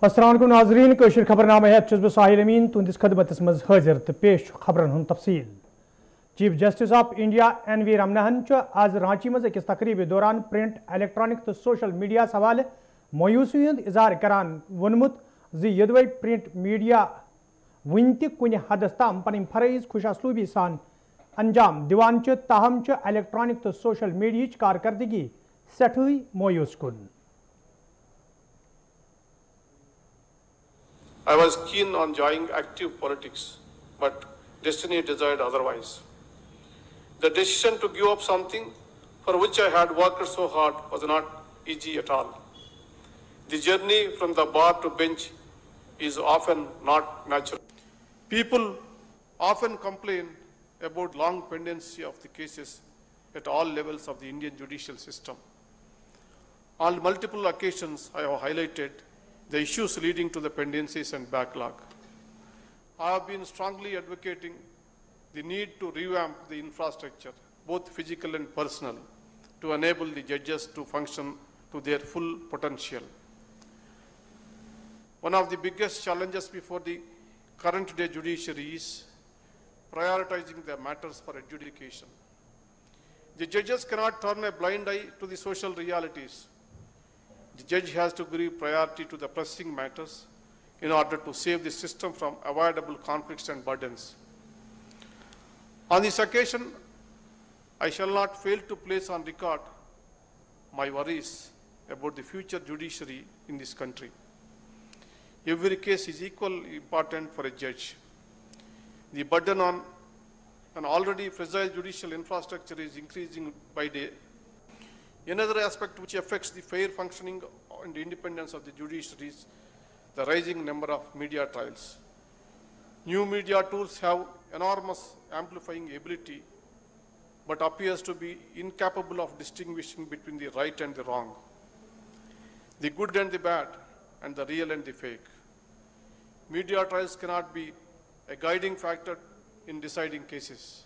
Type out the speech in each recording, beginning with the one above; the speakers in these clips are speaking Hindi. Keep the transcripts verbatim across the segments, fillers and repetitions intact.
अस्सलाम वालेकुम नाज़रीन, कशीर खबरनामा है बह साहिल अमीन तुंदिस खदमतस मज हाजिर तो पेश खबरन हुंद तफसील। Chief justice of India N V रमनाहन आज रांची मज अकिस तकरीब दौरान प्रिंट इलेक्ट्रॉनिक तो सोशल मीडिया हवाले मायूसी हुंद इजहार करान वोनमुत ज यदवै प्रिंट मीडिया वन त कुन हदस ताम पन फरज खुश असलूबी सान अंजाम दिवान ताहम इलेक्ट्रॉनिक तो सोशल मीडिया कारकर्दगी सठई मायूस कुन। I was keen on joining active politics, but destiny desired otherwise. The decision to give up something for which I had worked so hard was not easy at all. The journey from the bar to bench is often not natural. People often complain about long pendency of the cases at all levels of the Indian judicial system. On multiple occasions, I have highlighted the issues leading to the pendencies and backlog. I have been strongly advocating the need to revamp the infrastructure, both physical and personal, to enable the judges to function to their full potential. One of the biggest challenges before the current day judiciary is prioritizing the matters for adjudication. The judges cannot turn a blind eye to the social realities. The judge has to give priority to the pressing matters in order to save the system from avoidable conflicts and burdens. On this occasion, I shall not fail to place on record my worries about the future judiciary in this country. Every case is equally important for a judge. The burden on an already fragile judicial infrastructure is increasing by day. Another aspect which affects the fair functioning and independence of the judiciary is the rising number of media trials. New media tools have enormous amplifying ability, but appears to be incapable of distinguishing between the right and the wrong, the good and the bad, and the real and the fake. Media trials cannot be a guiding factor in deciding cases.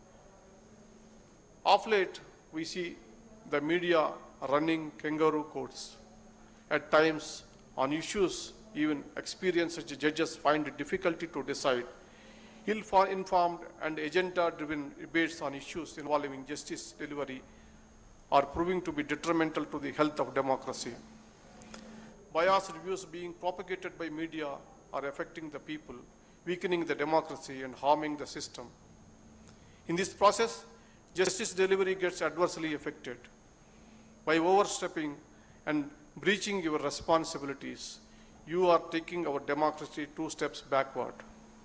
Of late, we see the media running kangaroo courts. At times, on issues even experienced judges find it difficulty to decide. Ill-informed and agenda-driven debates on issues involving justice delivery are proving to be detrimental to the health of democracy. Biased views being propagated by media are affecting the people, weakening the democracy and harming the system. In this process, justice delivery gets adversely affected. By overstepping and breaching your responsibilities, you are taking our democracy two steps backward.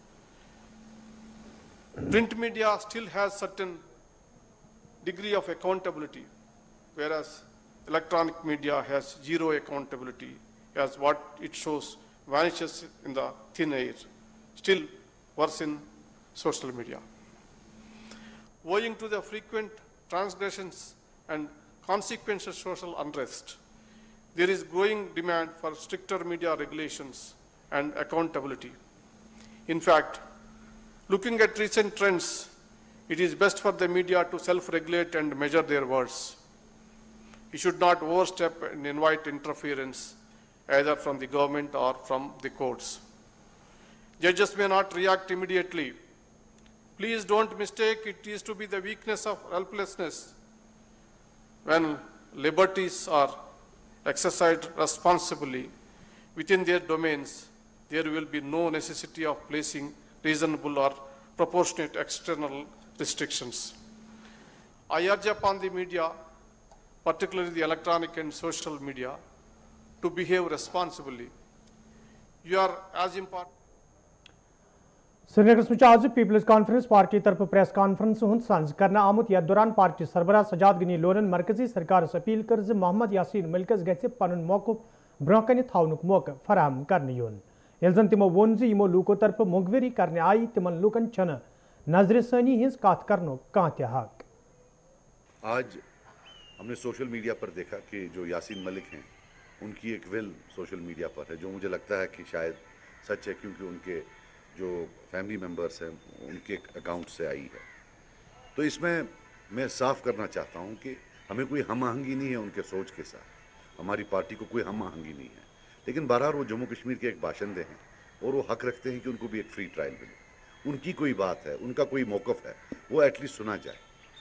Print media still has certain degree of accountability, whereas electronic media has zero accountability, as what it shows vanishes in the thin air. Still worse in social media. Owing to the frequent transgressions and consequential social unrest, there is growing demand for stricter media regulations and accountability. In fact, looking at recent trends, it is best for the media to self-regulate and measure their words. You should not overstep and invite interference either from the government or from the courts. Judges may not react immediately. Please don't mistake it is to be the weakness of helplessness. When liberties are exercised responsibly within their domains, there will be no necessity of placing reasonable or proportionate external restrictions. I urge upon the media, particularly the electronic and social media, to behave responsibly. You are as important. Srinagar आज पीपल्स कॉन्फ्रेंस पार्टी तरफ प्रेस कॉन्फ्रेंस हुंद सांझ करना आमुत यथ दौरान पार्टी सरबराह सजाद गनी लोनन मरकजी सरकार अपील कर मोहम्मद यासीन मलिकस गछ पनुन मौकूफ ब्रोह कन थावनुक मौका फराहम करने योन येल जन तिमो वोन ज यमो लूको तरफ मुखबिरी करने आई तिमन लूकन छन नजरसानी हिंस कात करनो कां ते हक। आज हमने सोशल मीडिया पर देखा कि जो यासीन मलिक हैं उनकी एक विल सोशल मीडिया पर है, जो मुझे लगता है कि शायद सच है, क्योंकि उनके जो फैमिली मेम्बर्स हैं उनके अकाउंट से आई है। तो इसमें मैं साफ करना चाहता हूं कि हमें कोई हम आहंगी नहीं है उनके सोच के साथ, हमारी पार्टी को कोई हम आहंगी नहीं है, लेकिन बहरहाल वो जम्मू कश्मीर के एक बाशिंदे हैं और वो हक रखते हैं कि उनको भी एक फ्री ट्रायल मिले। उनकी कोई बात है, उनका कोई मौक़िफ़ है, वो एटलीस्ट सुना जाए।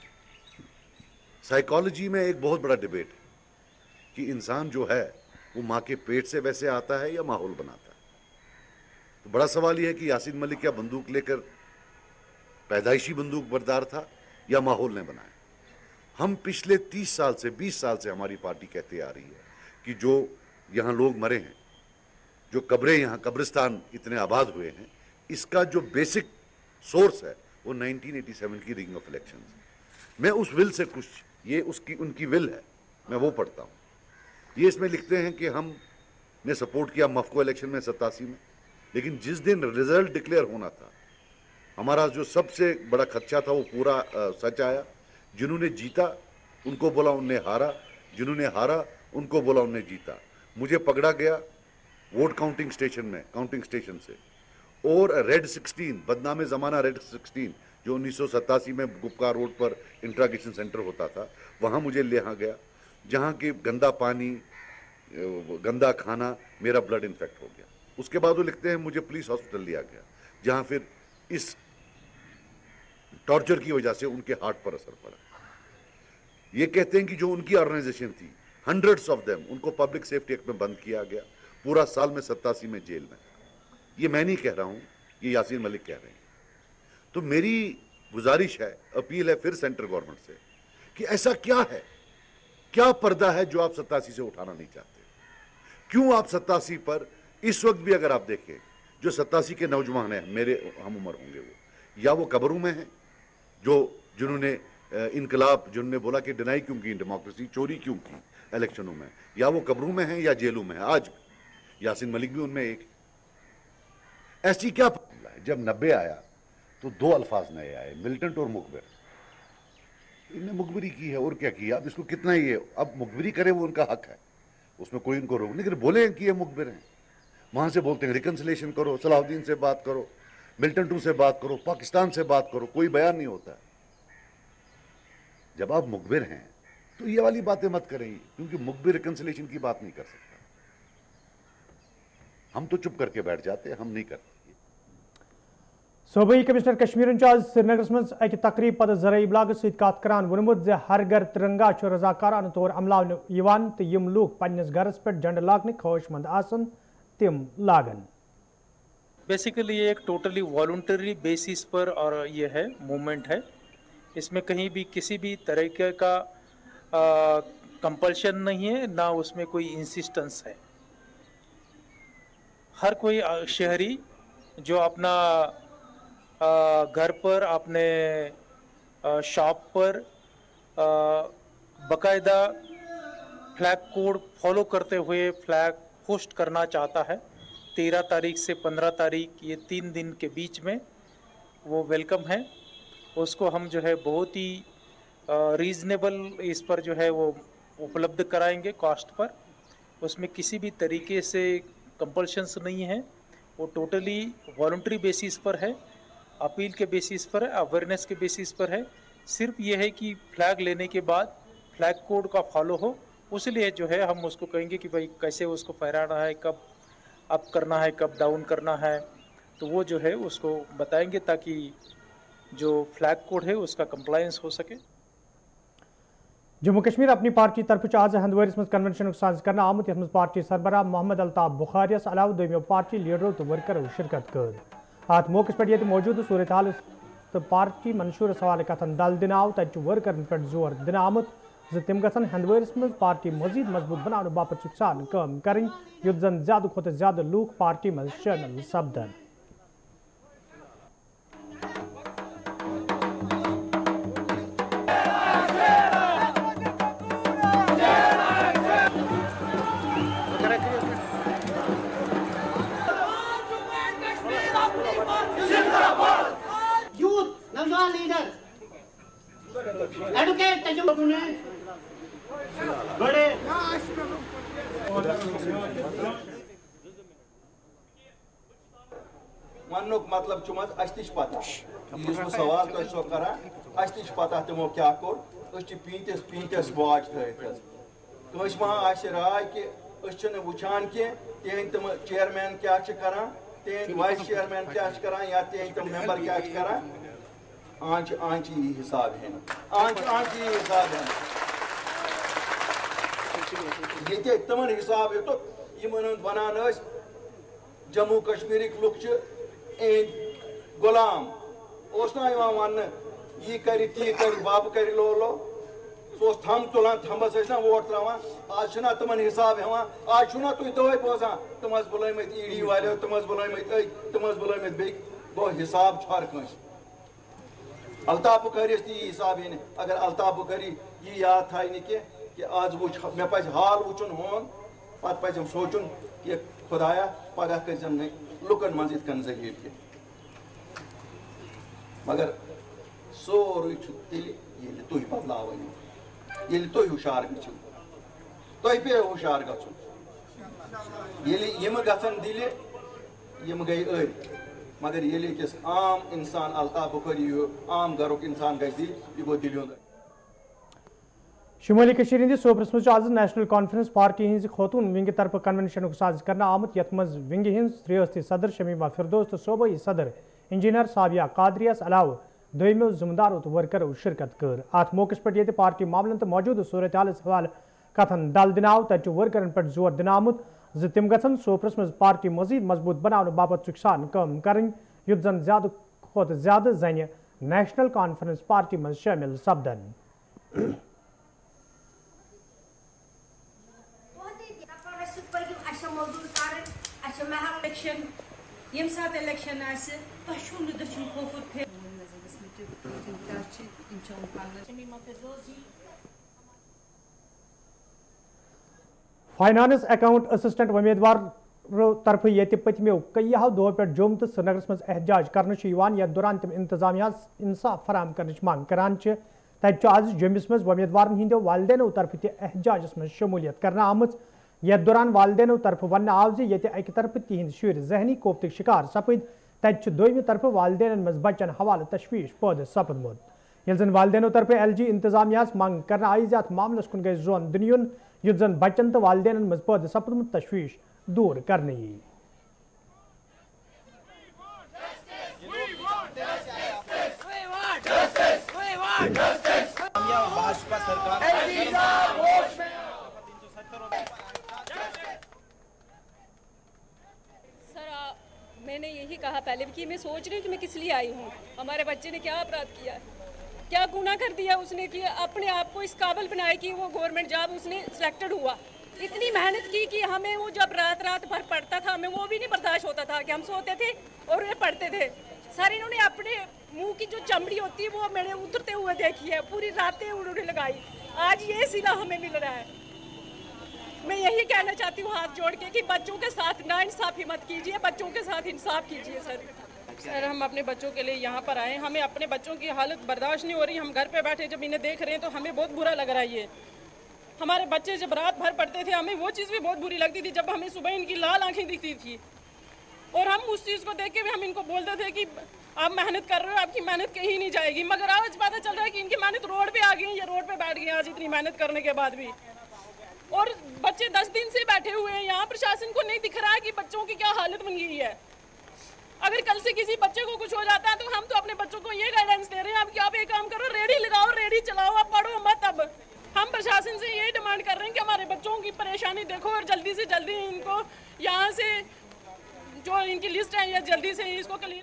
साइकोलॉजी में एक बहुत बड़ा डिबेट है कि इंसान जो है वो माँ के पेट से वैसे आता है या माहौल बनाता है। तो बड़ा सवाल यह है कि यासीन मलिक क्या बंदूक लेकर पैदाइशी बंदूक बरदार था या माहौल ने बनाया। हम पिछले तीस साल से बीस साल से हमारी पार्टी कहते आ रही है कि जो यहाँ लोग मरे हैं, जो कब्रें यहाँ कब्रिस्तान इतने आबाद हुए हैं, इसका जो बेसिक सोर्स है वो नाइनटीन एटी सेवन की रिगिंग ऑफ इलेक्शंस। मैं उस विल से कुछ, ये उसकी उनकी विल है, मैं वो पढ़ता हूँ। ये इसमें लिखते हैं कि हम ने सपोर्ट किया मफ्को इलेक्शन में सत्तासी में, लेकिन जिस दिन रिजल्ट डिक्लेयर होना था हमारा जो सबसे बड़ा खदशा था वो पूरा आ, सच आया। जिन्होंने जीता उनको बोला उनने हारा, जिन्होंने हारा उनको बोला उनने जीता। मुझे पकड़ा गया वोट काउंटिंग स्टेशन में, काउंटिंग स्टेशन से, और रेड सिक्सटीन, बदनामे ज़माना रेड सिक्सटीन जो उन्नीस सौ सत्तासी में गुपकार रोड पर इंट्रागेशन सेंटर होता था, वहाँ मुझे ले गया, जहाँ की गंदा पानी, गंदा खाना, मेरा ब्लड इन्फेक्ट हो गया। उसके बाद वो लिखते हैं मुझे पुलिस हॉस्पिटल लिया गया, जहाँ फिर इस टॉर्चर की वजह से उनके हार्ट पर असर पड़ा। ये कहते हैं कि जो उनकी ऑर्गेनाइजेशन थी, हंड्रेड्स ऑफ देम, उनको पब्लिक सेफ्टी एक्ट में बंद किया गया, पूरा साल में सत्तासी में जेल में। ये मैं नहीं कह रहा हूँ, ये यासीन मलिक कह रहे हैं। तो मेरी गुजारिश है, अपील है फिर सेंट्रल गवर्नमेंट से कि ऐसा क्या है, क्या पर्दा है जो आप सत्तासी से उठाना नहीं चाहते। क्यों आप सत्तासी पर इस वक्त भी अगर आप देखें, जो सत्तासी के नौजवान हैं, मेरे हम उम्र होंगे, वो या वो कब्रों में हैं, जो जिन्होंने इनकलाब, जिन्होंने बोला कि डिनाई क्यों की डेमोक्रेसी, चोरी क्यों की इलेक्शनों में, या वो कब्रों में हैं या जेलों में हैं। आज यासीन मलिक भी उनमें एक। ऐसी क्या मामला है, जब नब्बे आया तो दो अल्फाज नए आए, मिलिटेंट और मुखबिर। इन्हें मुखबिरी की है और क्या किया, अब इसको कितना ही है, अब मुखबिरी करे वो उनका हक है, उसमें कोई उनको रोक नहीं। लेकिन बोले कि ये मुखबिर हैं, वहां से बोलते हैं रिकन्सिलेशन करो, सलाहुद्दीन से बात करो, मिलिटेंटों से बात करो, पाकिस्तान से बात करो, कोई बयान नहीं होता है। जब आप मुखबिर हैं तो ये वाली बातें मत करें, क्योंकि मुखबिर रिकन्सिलेशन की बात नहीं कर सकता। हम तो चुप करके बैठ जाते हैं, हम नहीं करते। सूबाई कमिश्नर कश्मीर आज श्रीनगर मज अक तकरीब पद जराई इबलाग सत करान वोनमुत जे हर घर तिरंगा रजाकाराना तौर अमलावन तो यम लूक पन्निस घरस पे झंड लागने ख्वाहिशमंद आसन तिम लागन। बेसिकली ये एक टोटली वॉलंटरी बेसिस पर और ये है मूवमेंट है। इसमें कहीं भी किसी भी तरीके का कंपल्शन नहीं है, ना उसमें कोई इंसिस्टेंस है। हर कोई शहरी जो अपना आ, घर पर, अपने शॉप पर बकायदा फ्लैग कोड फॉलो करते हुए फ्लैग होस्ट करना चाहता है, तेरह तारीख से पंद्रह तारीख ये तीन दिन के बीच में वो वेलकम है। उसको हम जो है बहुत ही रीज़नेबल इस पर जो है वो उपलब्ध कराएंगे कॉस्ट पर। उसमें किसी भी तरीके से कंपल्शंस नहीं है, वो टोटली वॉलंटरी बेसिस पर है, अपील के बेसिस पर है, अवेयरनेस के बेसिस पर है। सिर्फ ये है कि फ्लैग लेने के बाद फ्लैग कोड का फॉलो हो, उसलिए जो है हम उसको कहेंगे कि भाई कैसे उसको फहराना है, कब अप करना है, कब डाउन करना है, तो वो जो है उसको बताएंगे ताकि जो फ्लैग कोड है उसका कंप्लायंस हो सके। जम्मू कश्मीर अपनी पार्टी तरफ आज हंदवारिस मज कन्वेंशन साज करना आमुत, यथ पार्टी सरबराह मोहम्मद अल्ताफ बुखारियस अलावा दोमियो पार्टी लीडरों तो वर्करों शिरकत कर। अत मौके पे ये मौजूद सूरत हाल तो पार्टी मंशूर सवाल कथन दल दिन आव, तत वर्करन पे जोर दिन आमुत ज तम गसन हंदवारिस मज पार्टी मजीद मजबूत बनाने बापत सान काम करें, युत जन ज्यादा खुद ज्यादा लूक पार्टी मज शामिल सपदन। एडवोकेट तजुर्बे बड़े वनुक मतलब चुमत अस पता सवाल तो करान अस पता तमो क्या कोर पींतिस पींतिस वाच थस कस मा राय कि वुचान कह तेहंद तम चेयरमैन क्या करान, तेहंद वाइस चेयरमैन क्या करान, या तेहंद तम मेंबर क्या करान, आंच आंच यह हिसाब है, आंच आंच यह हिसाब है। ये तमन हिसाब है तो यमन वनान जम्मू कश्मीर लुक गुलाम ना वन यह कर ती कर बाब कर लो लो सो थम तुलान थम्बस ना वोट त्रावान आज ना तमन हिसाब हेवान आज ना तुम दवे बोजान तुम बुलमत ईडी वाले तुम बुलमत तुम बुलमत बे गो हिसाब हर कंस अल्ताफ बुखारीस ती हिसाब है अगर अल्ताफ बुखारी यह याद थाय कि आज वो मे पज हाल वुचन होन पत पजम सोचुन कि खुदाया पगह कर लुकन मज इत कन जहीर कि मगर सोरे तेल तुह बदलावन ये तुह हुशार गो तुह पे हुशार गम गन दिल यम गई अर मगर ये किस आम इंसान अल्ताफ बुखारी आम घरुक इंसान गई दिल यह गो दिल शुमाली कशीर हंदिस सोपरस मज आज नेशनल कॉन्फ्रेंस पार्टी हज खोतून विंग तरफ कन्वेंशन साज कर आमुत यथ मज विंग हज रियासती सदर शमीमा फिरदौस तो सूबाई सदर इंजीनियर साबिया कादरियस अलाव दोमो जिम्मेदारों तो वर्करों शिरकत कर अत मौके पे ये पार्टी मामलन तो मौजूद सूरत हाल हवाले कथन दल दिन आव तत वर्करन पे जोर दिन आमुत ज तिम गन सोपरस मज पार्टी मजीद मजबूत बनाने बाबत सान कम कर युत जन ज्यादा खुद ज्यादा जन नेशनल कॉन्फ्रेंस पार्टी मज शामिल सपदन। यम सात इलेक्शन फाइनान्स अकाउंट असिस्टेंट उम्मीदवार तरफ ये पतमो कईयों दो पे जम्मू तो श्रीनगर मज एहतजाज कर यथ दौरान तम इंतजामिया इंसाफ फराम कर मांग करान तत आज जम्मू मज उम्मीदवार हिंदो वालदेनों तरफ तह एहतजाजस मज शमूलियत करना आमज यथ दौरान वालदेनों तरफ वन आव जे अकि तरफ तिहंद शुर जहनी कोफ्त शिकार सपद तत दोमी तरफ वालदेन मज बच्चन हवाले तशवीश पैदा सपदमुत ये जन वालदेनों तरफ एल जी इंतजामिया मांग कर आई अत मामलस कुन गई जोन दिन युत जन बच्चन तो वालदेन मज पैदा सपदमुत तशवीश दूर करने मैंने यही कहा पहले भी कि मैं सोच रही हूँ कि मैं किस लिए आई हूँ, हमारे बच्चे ने क्या अपराध किया, क्या गुनाह कर दिया उसने कि अपने आप को इस काबिल बनाया कि वो गवर्नमेंट जॉब उसने सिलेक्टेड हुआ। इतनी मेहनत की कि हमें वो जब रात रात भर पढ़ता था हमें वो भी नहीं बर्दाश्त होता था कि हम सोते थे और वे पढ़ते थे। सर इन्होंने अपने मुंह की जो चमड़ी होती है वो मैंने उतरते हुए देखी है, पूरी रातें उन्होंने लगाई, आज ये सिला हमें मिल रहा है। मैं यही कहना चाहती हूँ हाथ जोड़ के कि बच्चों के साथ नाइंसाफी मत कीजिए, बच्चों के साथ इंसाफ कीजिए। सर सर हम अपने बच्चों के लिए यहाँ पर आए, हमें अपने बच्चों की हालत बर्दाश्त नहीं हो रही। हम घर पे बैठे जब इन्हें देख रहे हैं तो हमें बहुत बुरा लग रहा है। ये हमारे बच्चे जब रात भर पढ़ते थे हमें वो चीज़ भी बहुत बुरी लगती थी जब हमें सुबह इनकी लाल आंखें दिखती थी और हम उस चीज़ को देख के भी हम इनको बोलते थे कि आप मेहनत कर रहे हो, आपकी मेहनत कहीं नहीं जाएगी। मगर आज पता चल रहा है कि इनकी मेहनत रोड पे आ गई, ये रोड पे बैठ गए आज इतनी मेहनत करने के बाद भी। और बच्चे दस दिन से बैठे हुए हैं यहाँ, प्रशासन को नहीं दिख रहा है कि बच्चों की क्या हालत बन गई है। अगर कल से किसी बच्चे को कुछ हो जाता है तो हम तो अपने बच्चों को ये गाइडेंस दे रहे हैं अब कि आप एक काम करो, रेडी लगाओ, रेडी चलाओ, आप पढ़ो मत। अब हम प्रशासन से ये डिमांड कर रहे हैं कि हमारे बच्चों की परेशानी देखो और जल्दी से जल्दी इनको यहाँ से जो इनकी लिस्ट है या जल्दी से इसको क्लियर।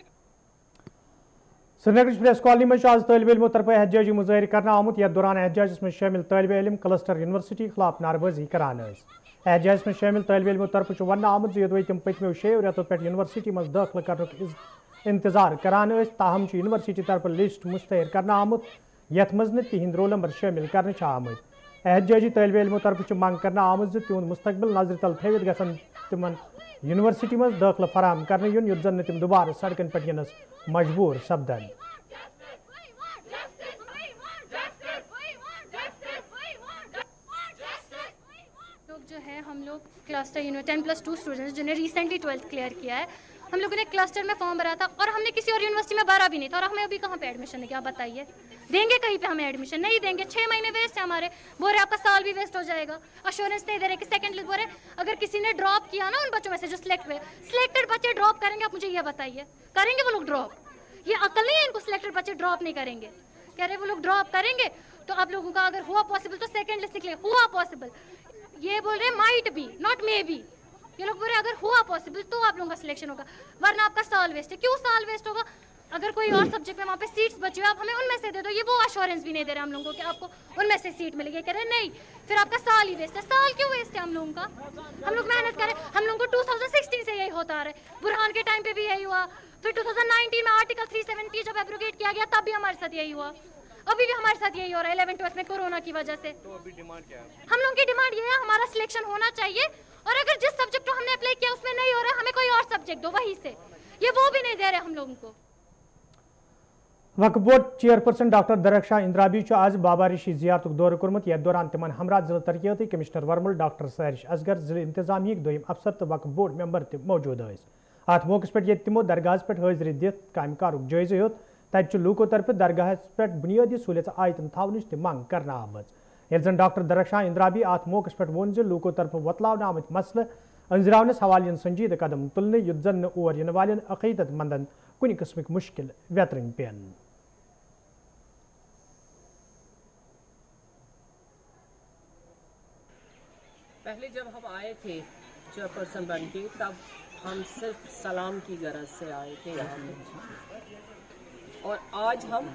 श्रीनगर प्रेस कॉलोनी में आज तालिब इल्मों तरफ एहतजाजी मुजाहिर करना आमुत यथ दौरान एहतजाज में शामिल तालिब इल्म क्लस्टर यूनिवर्सिटी खिलाफ नारबाजी करान। एहतजाज में शामिल तालिब इल्मों तरफ वन आमुत ये तम पतमो शे रेतों पे यूनिवर्सिटी मज दाखिल कर इंतजार करान, ताहम यूनिवर्सिटी तरफ लिस्ट मुश्तहर करना आमुत यथ मज तिहंद रोल नंबर शामिल कर आमुत। एहतजाजी तालिब इल्मों तरफ मांग करना आमुत तिहद मुस्तकबिल नजर तल थवित गसन तिमन यूनिवर्सिटी मज दाखिल फराम कर युन युत जन तिम दोबारा सड़कन पे यनस मजबूर सपदन। जो है हम लोग cluster university ten plus two students जिन्हें रिसेंटली ट्वेल्थ क्लियर किया है हम लोगों ने क्लस्टर में फॉर्म भरा था और हमने किसी और यूनिवर्सिटी में भरा भी नहीं था, और हमें अभी कहाँ पे एडमिशन है, क्या बताइए? देंगे कहीं पे हमें एडमिशन? नहीं देंगे। छः महीने वेस्ट है हमारे, बोल रहे आपका साल भी वेस्ट हो जाएगा। अश्योरेंस नहीं दे रहे कि सेकंड लिस्ट, बोल रहे अगर किसी ने ड्रॉप किया ना उन बच्चों में से जो सिलेक्ट हुए, सिलेक्टेड बच्चे ड्रॉप करेंगे? आप मुझे ये बताइए, करेंगे वो लोग ड्रॉप? ये अकल नहीं है इनको, सिलेक्टेड बच्चे ड्रॉप नहीं करेंगे। कह रहे वो लोग ड्रॉप करेंगे, तो आप लोगों का अगर हुआ पॉसिबल तो सेकंड लिस्ट निकले, हुआ पॉसिबल। ये बोल रहे might be not may be, ये लोग बोल रहे अगर हुआ पॉसिबल तो आप लोगों का सिलेक्शन होगा, वरना आपका साल वेस्ट है। क्यों साल वेस्ट होगा? अगर कोई और सब्जेक्ट में वहाँ पे सीट्स बची हुई, आप हमें उनमें से दे दो। ये वो अश्योरेंस भी नहीं दे रहे हम लोगों को कि आपको उनमें से सीट मिलेगी। कह रहे नहीं, फिर आपका साल ही वेस्ट है। साल क्यों वेस्ट है हम लोगों का? हम लोग मेहनत करें, हम लोगों को टू थाउजेंड सिक्सटीन से यही होता आ रहा है। बुरहान के टाइम पे भी यही हुआ, फिर टू थाउजेंड नाइनटीन में आर्टिकल थ्री सेवेंटी जब एब्रोगेट किया गया तब भी हमारे साथ यही हुआ, अभी भी हमारे साथ यही हो रहा है इलेवन ट्वेल्थ में कोरोना की वजह से। तो अभी डिमांड क्या है? हम लोगों की डिमांड ये है, हमारा सिलेक्शन होना चाहिए, और अगर जिस सब्जेक्ट को हमने अप्लाई किया उसमें नहीं हो रहा है, हमें कोई और सब्जेक्ट दो वहीं से। ये वो भी नहीं दे रहे हम लोगों को। Waqf board chairperson doctor Darakhshan Andrabi आज बाबा रिशी जियारत दौर कोर्मुत, यथ दौरान तिमन हमरा जिला तरक्याती कमिश्नर वर्मल डॉक्टर सारिश असगर, जिले इंतजामिया दोयम अफसर तो वक्फ बोर्ड मेंबर तक मौजूद थे। अत मौके पे ये तिमो दरगाह पे हाजिरी दित काम कारुक जायजा हेत, तत लूको तरफ दरगाह पे बुनियादी सहूलियत आयतन थावनच त मंग कर आमज। ये जन डॉक्टर दरख्शां इंद्राबी अत मौके पे वोन लूको तरफ वतलावन आमत मसले अंजरावनस हवाले संजीद कदम तुलने, युत जन और इन वाले अकीदत मंदन कुन किस्मिक मुश्किल वेतरन पेन। पहले जब हम आए थे चेयरपर्सन बन के, तब हम सिर्फ सलाम की गरज से आए थे यहाँ पे, और आज हम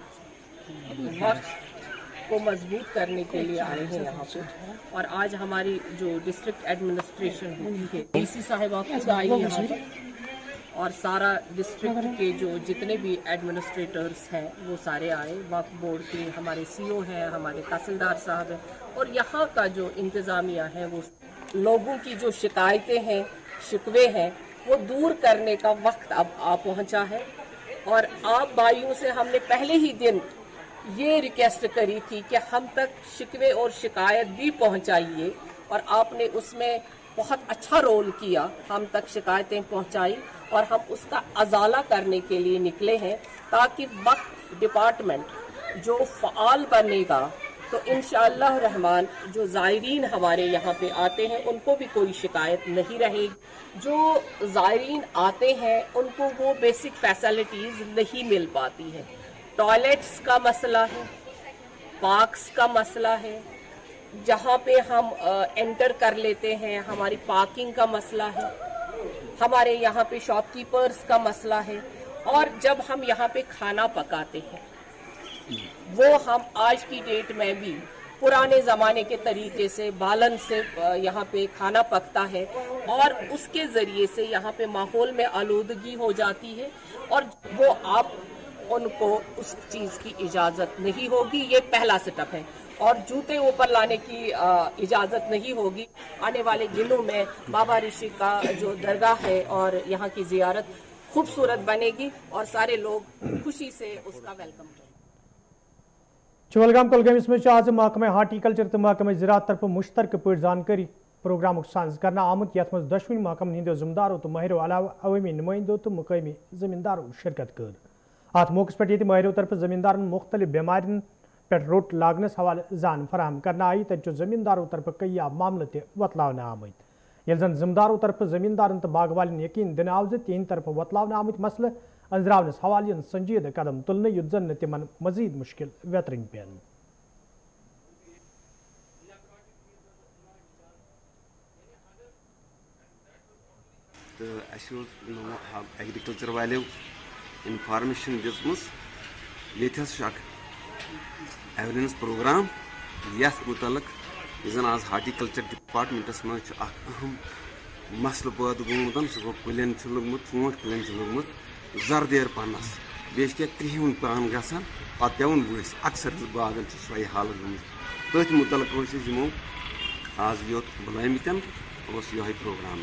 वक्त को मजबूत करने के लिए आए हैं यहाँ पे। और आज हमारी जो डिस्ट्रिक्ट एडमिनिस्ट्रेशन है, डीसी साहिबा खुद आई यहाँ पे, और सारा डिस्ट्रिक्ट के जो जितने भी एडमिनिस्ट्रेटर्स हैं वो सारे आए। वक्फ बोर्ड के हमारे सीओ हैं, हमारे तहसीलदार साहब हैं, और यहाँ का जो इंतज़ामिया है वो लोगों की जो शिकायतें हैं, शिकवे हैं, वो दूर करने का वक्त अब आ पहुँचा है। और आप भाइयों से हमने पहले ही दिन ये रिक्वेस्ट करी थी कि हम तक शिकवे और शिकायत भी पहुँचाइए, और आपने उसमें बहुत अच्छा रोल किया, हम तक शिकायतें पहुँचाई, और हम उसका अजाला करने के लिए निकले हैं, ताकि वक्फ डिपार्टमेंट जो फ़ाल बनेगा तो इंशाअल्लाह रहमान जो ज़ायरीन हमारे यहाँ पे आते हैं उनको भी कोई शिकायत नहीं रहेगी। जो ज़ायरीन आते हैं उनको वो बेसिक फैसिलिटीज़ नहीं मिल पाती है। टॉयलेट्स का मसला है, पार्क्स का मसला है, जहाँ पे हम आ, एंटर कर लेते हैं हमारी पार्किंग का मसला है, हमारे यहाँ पे शॉपकीपर्स का मसला है, और जब हम यहाँ पे खाना पकाते हैं वो हम आज की डेट में भी पुराने ज़माने के तरीके से बालन से यहाँ पे खाना पकता है, और उसके ज़रिए से यहाँ पे माहौल में आलूदगी हो जाती है, और वो आप उनको उस चीज़ की इजाज़त नहीं होगी। ये पहला स्टेप है। और जूते ऊपर लाने की इजाज़त नहीं होगी। आने वाले दिनों में बाबा ऋषि का जो दरगाह है और यहाँ की ज़ियारत खूबसूरत बनेगी, और सारे लोग खुशी से उसका वेलकम करेंगे। चवलगाम कुलगामिस में आज महकमे हार्टिकल्चर तो महकमे ज़राअत तरफ मुश्तरक पे जानकारी प्रोग्राम साज करना आमुत, यथ मज दशवन महकम हिंदो जिम्मेदारों तो महरों अलावा अवामी नुमाइंदों तो मुकामी जमींदारों शिरकत कर। अत मौके पे ये महरों तरफ जमींदारन मुख्तलिफ बीमारियों पे रोट लागनस हवाले जान फराहम करना आई, तो जमींदारों तरफ कई मामले ते वतलावन आमत। ये जन जिम्मेदारों तरफ जमींदारन तो बागवालन यकीन दिन आव तीन तरफ वतलावन आमत मसले अंजरावनस हवाले संजीद कदम तुलने, युत जन तिमन मजीद मुश्किल वेतरन पेन। तो एग्रीकल्चर वाले इंफॉर्मेशन दिसमस ये एविडेंस प्रोग्राम यथ मुतलक यन आज हार्टिकल्चर डिपार्टमेंटस मज अहम मसल पैद गोमुत, सह गो कुलन लोगमुत, ऊँट कुलन लोगमुत जरदेर पन्नस, बेस क्या क्रिहुन पान गसान पे पेवन वस अक्सर बागन सो हालत गमत। तथ मुतलक यमो आज योत बुलामित ये प्रोग्राम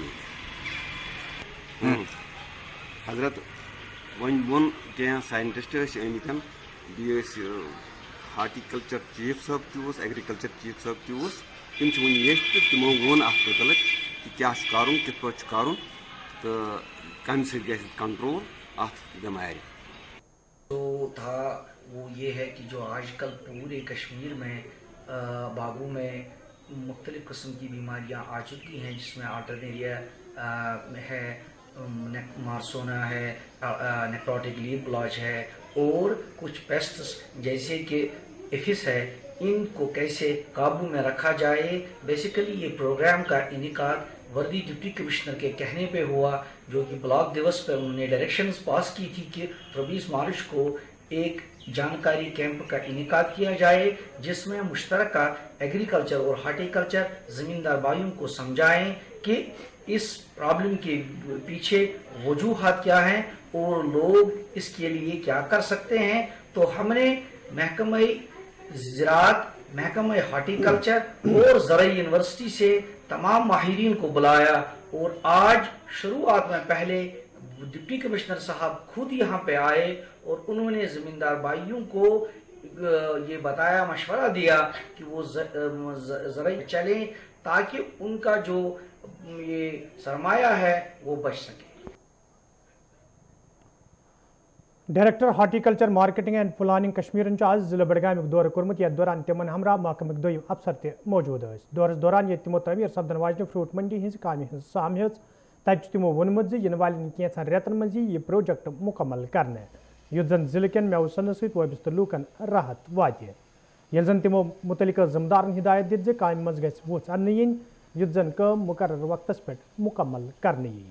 हजरत वन वोन क्या साइंटिस्ट आमित, बी हार्टिकल्चर चीफ साहब तस, एग्रीकल्चर चीफ साहब तस, तम वन ये तमो वोन अत मुतलक कि क्या कर कित पे कर तो कम से कंट्रोल अत बीमारी। तो था वो ये है कि जो आजकल पूरे कश्मीर में बागों में मुख्तलिफ़ किस्म की बीमारियां आ चुकी हैं, जिसमें आर्टरनेरिया है, मार्सोना है, नेक्रोटिक लीफ ब्लॉच है और कुछ पेस्ट्स जैसे कि एफिस है, इनको कैसे काबू में रखा जाए। बेसिकली ये प्रोग्राम का इनेकाद वर्दी डिप्टी कमिश्नर के कहने पे हुआ, जो कि ब्लॉक दिवस पर उन्होंने डायरेक्शंस पास की थी कि चौबीस मार्च को एक जानकारी कैंप का इनेकाद किया जाए, जिसमें मुश्तरका एग्रीकल्चर और हार्टिकल्चर ज़मींदार भाइयों को समझाएं कि इस प्रॉब्लम के पीछे वजूहात क्या हैं और लोग इसके लिए क्या कर सकते हैं। तो हमने महकमा ज़राअत, महकमा हार्टिकल्चर और ज़राई यूनिवर्सिटी से तमाम माहिरीन को बुलाया और आज शुरुआत में पहले डिप्टी कमिश्नर साहब खुद यहाँ पे आए और उन्होंने ज़मींदार भाइयों को ये बताया, मशवरा दिया कि वो ज़राई चलें ताकि उनका जो ये सरमाया है वो बच सके। Director horticulture marketing and planning Kashmir आज जिला बडगाम दौर कोर्मुत, यथ दौरान तिमन हमरा महकमक दोयम अफसर ते मौजूद थे। दौरस दौरान ये तिमो तमीर सपदन वाजन फ्रूट मंडी हज कामि हज साम हेच, तत तिमो वोनमुत ज यिन वालेन कैंसन रेतन मज यह प्रोजेक्ट मुकम्मल करने, युथ जन जिले कन मेव सन सत वाबस्त लूकन राहत वाते। ये जन तिमो मुतलिक जिम्मेदारन हिदायत दित ज कामि मज गछ वोच अन्न यिन, युथ जन काम मुकर्रर वक्तस पे मुकम्मल करने यी।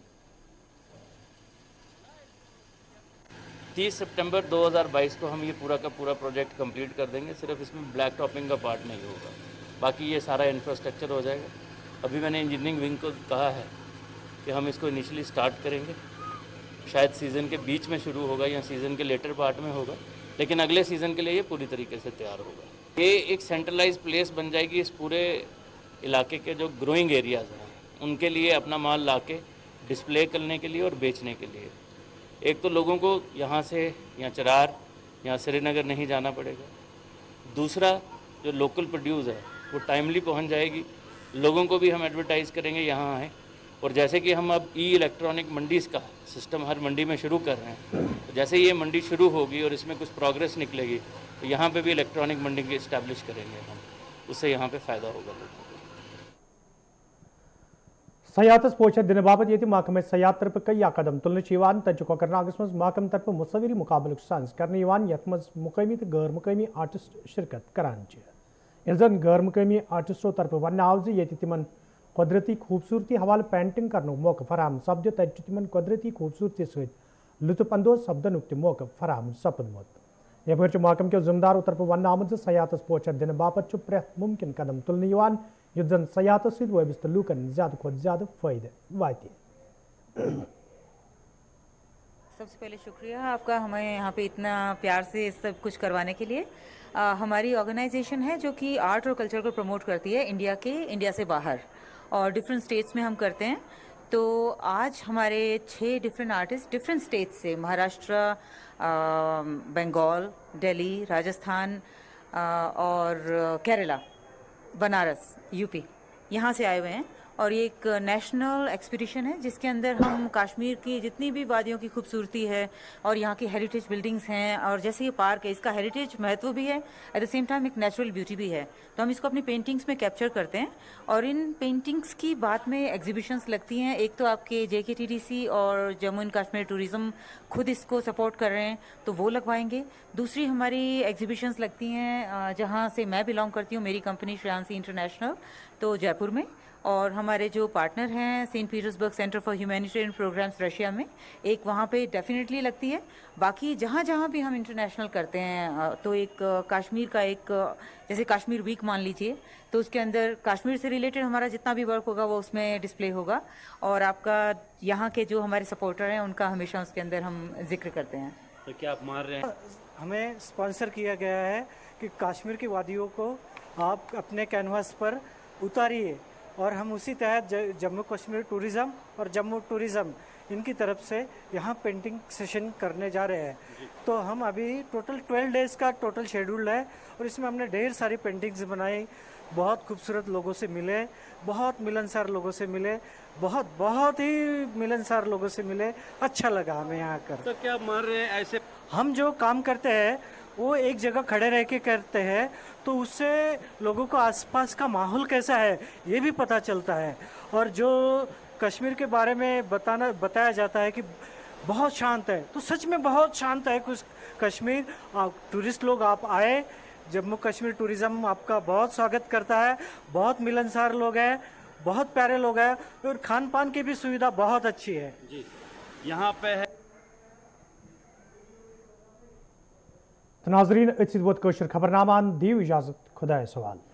तीस सितंबर दो हज़ार बाईस को हम ये पूरा का पूरा प्रोजेक्ट कंप्लीट कर देंगे। सिर्फ इसमें ब्लैक टॉपिंग का पार्ट नहीं होगा, बाकी ये सारा इंफ्रास्ट्रक्चर हो जाएगा। अभी मैंने इंजीनियरिंग विंग को कहा है कि हम इसको इनिशियली स्टार्ट करेंगे, शायद सीज़न के बीच में शुरू होगा या सीज़न के लेटर पार्ट में होगा, लेकिन अगले सीज़न के लिए ये पूरी तरीके से तैयार होगा। ये एक सेंट्रलाइज प्लेस बन जाएगी इस पूरे इलाके के जो ग्रोइंग एरियाज़ हैं उनके लिए अपना माल ला के डिस्प्ले करने के लिए और बेचने के लिए। एक तो लोगों को यहाँ से या चरार या श्रीनगर नहीं जाना पड़ेगा, दूसरा जो लोकल प्रोड्यूस है वो टाइमली पहुँच जाएगी, लोगों को भी हम एडवर्टाइज़ करेंगे यहाँ आएँ। और जैसे कि हम अब ई इलेक्ट्रॉनिक मंडीज़ का सिस्टम हर मंडी में शुरू कर रहे हैं, तो जैसे ये मंडी शुरू होगी और इसमें कुछ प्रोग्रेस निकलेगी तो यहाँ पे भी इलेक्ट्रॉनिक मंडी की इस्टेब्लिश करेंगे हम, उससे यहाँ पे फ़ायदा होगा लोगों को। सयाहतस पोचर दिन बाबत ये महकमे सयाहत तरफ कई कदम तुलने तत कोकरनागस मज महकम तरफ मुसविरी मुकाबल सांस करने यथ मज मुकामी तो गैर मुकामी आर्टिस्ट शिरकत करान। जन गैर मुकामी आर्टिस्टों तरफ वन आव ये तिमन कुदरती खूबसूरती हवाले पेंटिंग करने मौका फराहम सपद, तत तिमन कुदरती खूबसूरती सहित लुत्फ अंदोज सपदन मौका फराहम सपदमुत। यपर महकम के जिम्मेदारों तरफ वन आमद सयाहतस पोचर दिन बाबत प्रेथ मुमकिन कदम तुलने युथ जन सयाहत सत वाबस्त लूकन ज्यादा खुद ज्यादा फायदे वाते। सबसे पहले शुक्रिया आपका हमें यहाँ पे इतना प्यार से सब कुछ करवाने के लिए। आ, हमारी ऑर्गेनाइजेशन है जो कि आर्ट और कल्चर को प्रमोट करती है इंडिया के इंडिया से बाहर और डिफरेंट स्टेट्स में हम करते हैं। तो आज हमारे छः डिफरेंट आर्टिस्ट डिफरेंट स्टेट्स से, महाराष्ट्र, बंगाल, दिल्ली, राजस्थान और केरला, बनारस, यूपी, यहाँ से आए हुए हैं। और ये एक नेशनल एक्सपीडिशन है जिसके अंदर हम कश्मीर की जितनी भी वादियों की खूबसूरती है और यहाँ की हेरिटेज बिल्डिंग्स हैं और जैसे ये पार्क है इसका हेरिटेज महत्व भी है, एट द सेम टाइम एक नेचुरल ब्यूटी भी है, तो हम इसको अपनी पेंटिंग्स में कैप्चर करते हैं। और इन पेंटिंग्स की बाद में एग्जीबिशंस लगती हैं। एक तो आपके जे के टी डी सी और जम्मू एंड कश्मीर टूरिज्म खुद इसको सपोर्ट कर रहे हैं तो वो लगवाएंगे। दूसरी हमारी एग्जीबिशंस लगती हैं जहाँ से मैं बिलोंग करती हूँ, मेरी कंपनी श्रेयांसी इंटरनेशनल, तो जयपुर में। और हमारे जो पार्टनर हैं Saint Petersburg centre for humanitarian programmes Russia में, एक वहाँ पे डेफिनेटली लगती है। बाकी जहाँ जहाँ भी हम इंटरनेशनल करते हैं तो एक कश्मीर का एक जैसे कश्मीर वीक मान लीजिए, तो उसके अंदर कश्मीर से रिलेटेड हमारा जितना भी वर्क होगा वो उसमें डिस्प्ले होगा और आपका यहाँ के जो हमारे सपोर्टर हैं उनका हमेशा उसके अंदर हम जिक्र करते हैं। तो क्या आप मार रहे हैं? हमें स्पॉन्सर किया गया है कि कश्मीर की वादियों को आप अपने कैनवास पर उतारिए और हम उसी तहत जम्मू कश्मीर टूरिज़्म और जम्मू टूरिज़्म इनकी तरफ से यहाँ पेंटिंग सेशन करने जा रहे हैं। तो हम अभी टोटल ट्वेल्व डेज़ का टोटल शेड्यूल है और इसमें हमने ढेर सारी पेंटिंग्स बनाई बहुत खूबसूरत लोगों से मिले, बहुत मिलनसार लोगों से मिले, बहुत बहुत ही मिलनसार लोगों से मिले। अच्छा लगा हमें यहाँ कर। तो क्या मान रहे हैं ऐसे हम जो काम करते हैं वो एक जगह खड़े रह के करते हैं, तो उससे लोगों को आसपास का माहौल कैसा है ये भी पता चलता है। और जो कश्मीर के बारे में बताना बताया जाता है कि बहुत शांत है, तो सच में बहुत शांत है कुछ कश्मीर। टूरिस्ट लोग आप आए, जम्मू कश्मीर टूरिज्म आपका बहुत स्वागत करता है। बहुत मिलनसार लोग हैं, बहुत प्यारे लोग हैं, और खान पान की भी सुविधा बहुत अच्छी है जी। यहाँ पे है नाजरीन, अत खबरनामान दीव इजाजत, खुदा सवाल।